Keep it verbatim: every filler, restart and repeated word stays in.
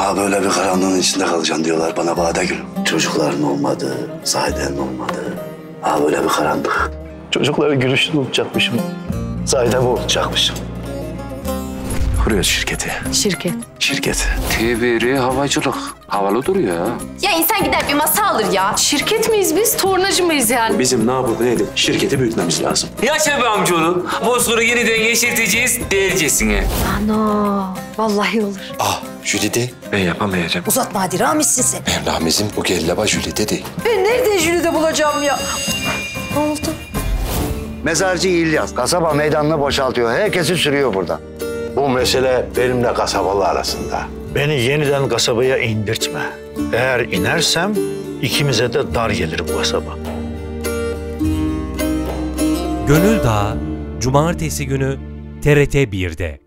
Ha böyle bir karanlığın içinde kalacaksın diyorlar bana Badegül. Çocukların olmadı, Zahide'nin olmadı. Ha böyle bir karanlık. Çocukları gülüşünü unutacakmışım. Zahide mi unutacakmışım? Kuruyoruz şirketi. Şirket. Şirket. T B R havacılık. Havalı duruyor ha. Ya insan gider bir masa alır ya. Şirket miyiz biz, tornacı mıyız yani? Bizim ne yapıp ne edip şirketi büyütmemiz lazım. Yaşa be amcaoğlu. Bozkır'ı yeniden yeşerteceğiz dercesine. Ana, vallahi olur. Ah Jülide. Ben yapamayacağım. Uzatma hadi Ramiz'sin sen. Benim Ramiz'im bu gellaba Jülide değil. Ben nerede Jülide bulacağım ya? Ne oldu? Mezarcı İlyas kasaba meydanını boşaltıyor. Herkesi sürüyor buradan. Bu mesele benimle kasabalı arasında. Beni yeniden kasabaya indirtme. Eğer inersem ikimize de dar gelir bu kasaba. Gönül Dağı, Cumartesi günü T R T bir'de.